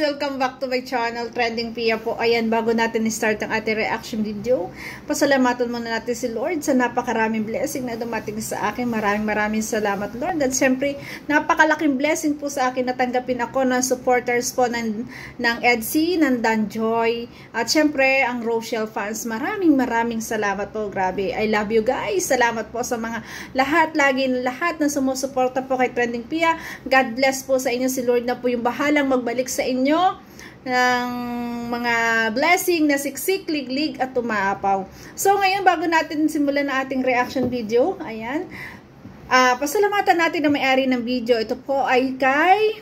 Welcome back to my channel, Trending Pia po. Ayan, bago natin start ang ating reaction video, pasalamatan muna natin si Lord sa napakaraming blessing na dumating sa akin. Maraming salamat, Lord. At syempre, napakalaking blessing po sa akin na tanggapin ako ng supporters po ng EDC, ng Danjoy. At syempre, ang Rochelle fans, maraming salamat po. Grabe, I love you guys. Salamat po sa mga lahat na sumusuporta po kay Trending Pia. God bless po sa inyo. Si Lord na po yung bahalang magbalik sa inyo ng mga blessing na siksik, liglig at tumaapaw. So ngayon, bago natin simulan na ating reaction video, ayan, pasalamatan natin na may-ari ng video. Ito po ay kay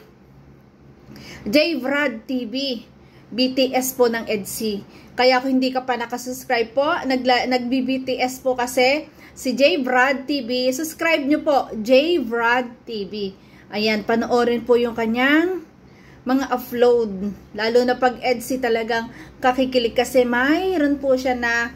Jvrad TV, BTS po ng EDC. Kaya kung hindi ka pa nakasubscribe po, nagbi-BTS po kasi si Jvrad TV, subscribe nyo po, Jvrad TV. Ayan, panoorin po yung kanyang mga upload. Lalo na pag EDC talagang kakikilig kasi mayroon po siya na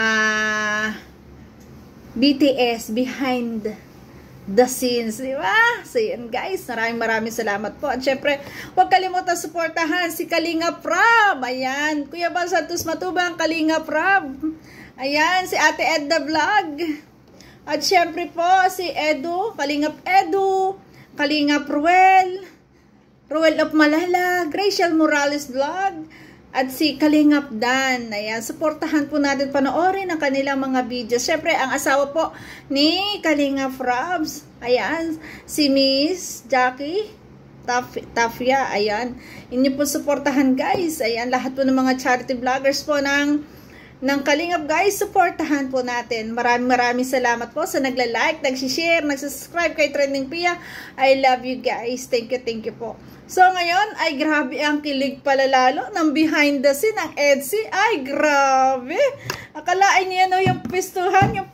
BTS behind the scenes, di ba? So yan guys, maraming salamat po. At syempre, huwag kalimutan suportahan si Kalinga Prab. Ayan, Kuya Bal Santos Matubang, Kalinga Prab. Ayan, si Ate Edda Vlog. At syempre po, si Edu, Kalingap Edu, Kalingap Ruel of Malala, Graciel Morales Vlog, at si Kalingap Dan. Ayan, suportahan po natin, panoorin ang kanilang mga videos. Siyempre, ang asawa po ni Kalingap Rabs, ayan, si Miss Jackie Tafia, ayan. Inyo po suportahan guys. Ayan, lahat po ng mga charity vloggers po ng Kalingap guys, supportahan po natin. Maraming salamat po sa nagla-like, nag-share, nag-subscribe kay Trending Pia. I love you guys. Thank you po. So ngayon, ay grabe ang kilig pala lalo ng behind the scene ng EDC. Ay grabe. Akalain niyo no, yung pistuhan yan,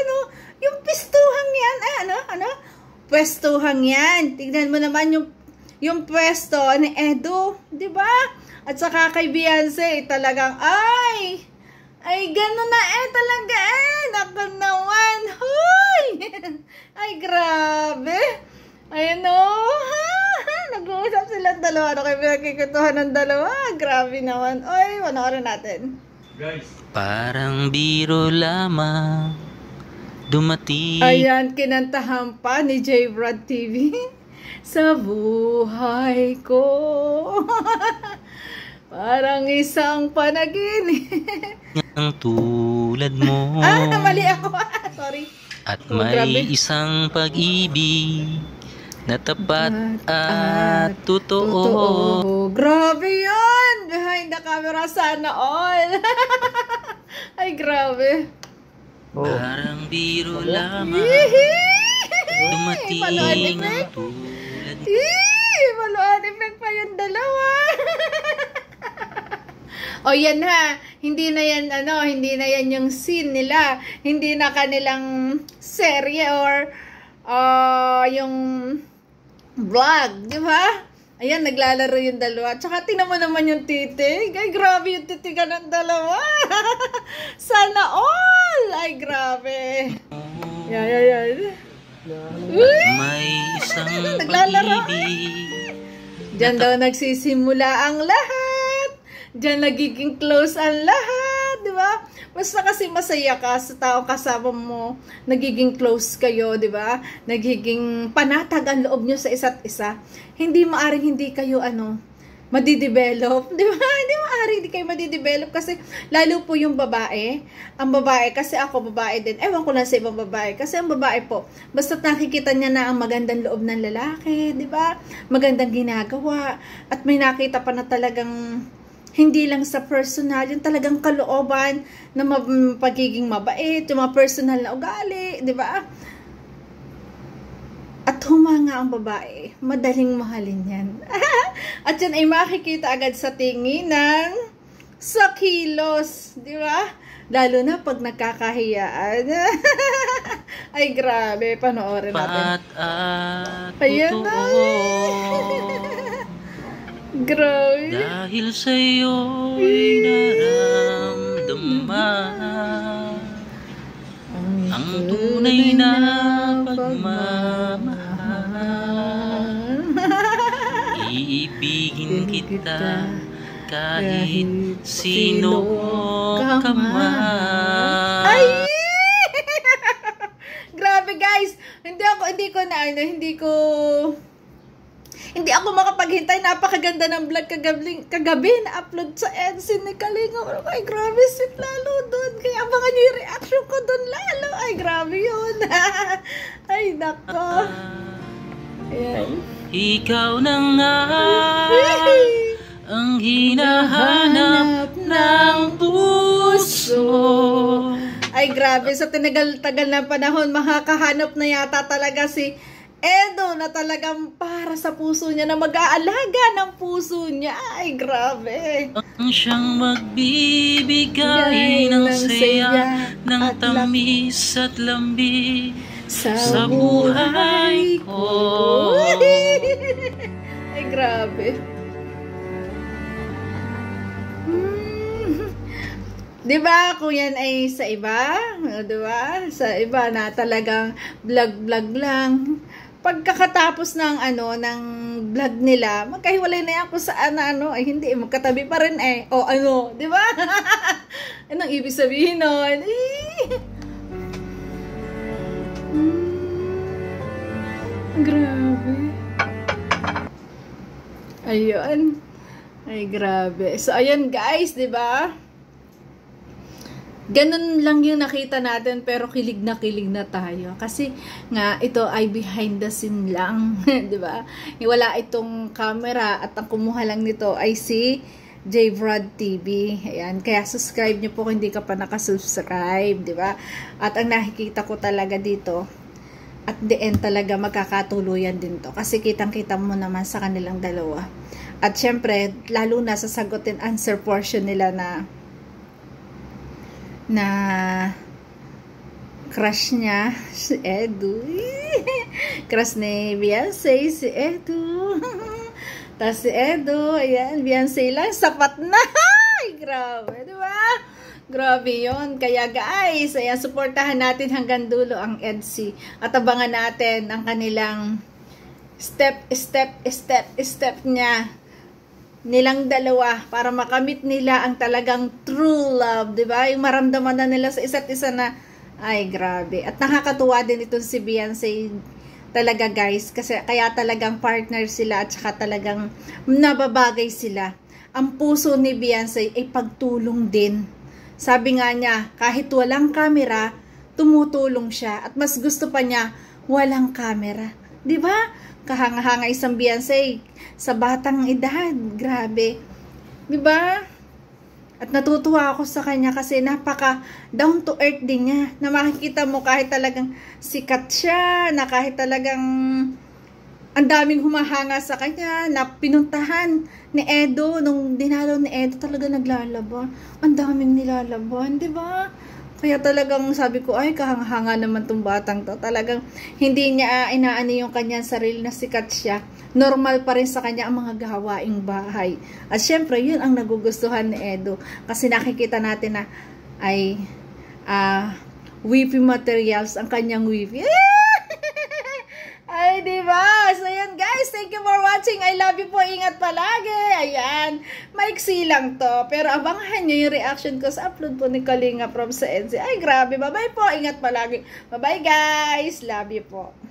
pwestuhan yan. Tignan mo naman yung pwesto ni Edu, 'di ba? At saka kay Beyonce, talagang ay, gano'n na talaga Naku naman. Hoy! Ay, grabe. Ayun nag-uusap silang dalawa. Ano kayo pinagkikutuhan ng dalawa? Grabe naman. Oy, panoorin natin. Guys. Parang biro lamang dumating. Ayan, kinantahan pa ni Jvrad TV. Sa buhay ko. Parang isang panaginip. Ang tulad mo. Mali ako. Sorry. At may isang pag-ibig na tapat at totoo. Grabe yun. Behind the camera, sana all. Ay, grabe. Parang biro lamang dumating ang tulad. Maluan effect pa yung dalawa. O yan ha, hindi na yan yung scene nila, hindi na kanilang serye or yung vlog, di ba? Ayan, naglalaro yung dalawa. Tsaka tingnan mo naman yung titig. Ay, grabe yung titigan ng dalawa. Sana all! Ay, grabe. Yan. May isang pag-ibig. Diyan daw nagsisimula ang lahat. Diyan nagiging close ang lahat, di ba? Basta kasi masaya ka sa tao kasama mo, nagiging close kayo, di ba? Nagiging panatag ang loob nyo sa isa't isa. Hindi maaring hindi kayo madidevelop, di ba? Hindi maaring hindi kayo madidevelop kasi lalo po yung babae. Ang babae, kasi ako babae din. Ewan ko lang sa ibang babae. Kasi ang babae po, basta nakikita niya na ang magandang loob ng lalaki, di ba? Magandang ginagawa. At may nakita pa na talagang hindi lang sa personal, yung talagang kalooban na pagiging mabait, yung mga personal na ugali, di ba? At humanga ang babae, madaling mahalin yan. At yan ay makikita agad sa tinginan, sa kilos, di ba? Lalo na pag nagkakahiyaan. Ay grabe, panoorin natin. Ayan na. Grabe. Dahil sa'yo'y naramdaman ang tunay na pagmamahal. Iibigin kita kita kahit sino ka man. Ay! Grabe guys, hindi ako makapaghintay. Napakaganda ng vlog kagabi na upload sa Edsin ni Kalinga. Ay, grabe, sweet lalo doon. Kaya abangan nyo yung reaction ko doon lalo. Ay, grabe yun. Ay, nako. Ayan. Ikaw na nga ang hinahanap ng puso. Ay, grabe. Sa tinagal-tagal na panahon, makakahanap na yata talaga si Edo na talagang para sa puso niya, na mag-aalaga ng puso niya. Ay, grabe. Ang siyang magbibigay ng saya, ng tamis at lambi sa buhay ko. Ay, grabe. Diba, kung yan ay sa iba, diba? Sa iba na talagang vlog lang. Pagkakatapos ng ng vlog nila, magkahiwalay na yan kung saan ay hindi, magkatabi pa rin o di ba? Anong ibig sabihin nun? Grabe. Ayun. Ay, grabe. So, ayan guys, di ba? Ganun lang yung nakita natin, pero kilig na tayo. Kasi nga, ito ay behind the scene lang. Diba? Wala itong camera at ang kumuha lang nito ay si Jvrod TV. Ayan. Kaya subscribe nyo po kung hindi ka pa nakasubscribe. Diba? At ang nakikita ko talaga dito, at the end talaga magkakatuluyan din to. Kasi kitang-kita mo naman sa kanilang dalawa. At syempre, lalo na sa sagot and answer portion nila na crush niya si Edo. Crush ni Beyonce si Edo. Tapos si Edo, ayan, Beyonce lang, sapat na. Ay, grabe, di ba? Grabe yun. Kaya guys, ayan, suportahan natin hanggang dulo ang EDC. At abangan natin ang kanilang step nilang dalawa para makamit nila ang talagang true love, 'di ba? Yung maramdaman na nila sa isa't isa na ay grabe. At nakakatuwa din ito si Beyonce talaga guys, kasi kaya talagang partner sila at saka talagang nababagay sila. Ang puso ni Beyonce ay pagtulong din. Sabi nga niya, kahit walang camera, tumutulong siya at mas gusto pa niya walang camera. 'Di ba? Kahanga-hanga isang Beyonce sa batang edad. Grabe. Diba? At natutuwa ako sa kanya kasi napaka down to earth din niya. Na makikita mo kahit talagang sikat siya, na kahit talagang ang daming humahanga sa kanya, na pinuntahan ni Edo, nung dinalaw ni Edo talaga naglalaban. Ang daming nilalaban, diba? Kaya talagang sabi ko, ay, kahanga-hanga naman tong batang to. Talagang hindi niya inaani yung kanyang sarili na sikat siya. Normal pa rin sa kanya ang mga gawaing bahay. At syempre, yun ang nagugustuhan ni Edo. Kasi nakikita natin na ay wifi materials ang kanyang wifi. Ay, diba? So, yan guys. Thank you for watching. I love you po. Ingat palagi. Ayan. Maiksi lang to. Pero abangan nyo yung reaction ko sa upload po ni Kalinga from sa EDC. Ay, grabe. Bye-bye po. Ingat palagi. Bye-bye guys. Love you po.